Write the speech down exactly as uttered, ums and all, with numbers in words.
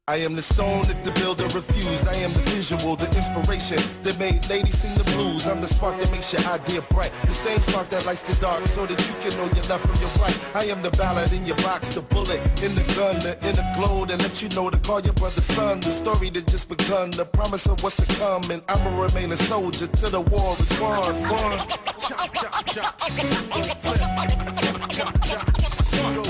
I am the stone that the builder refused. I am the visual, the inspiration that made ladies sing the blues. I'm the spark that makes your idea bright. The same spark that lights the dark so that you can know your left from your right. I am the ballad in your box, the bullet in the gun, the inner glow that let you know to call your brother son. The story that just begun, the promise of what's to come. And I'ma remain a soldier till the war is won. Won. Chop, chop, chop. Flip. Chop, chop, chop.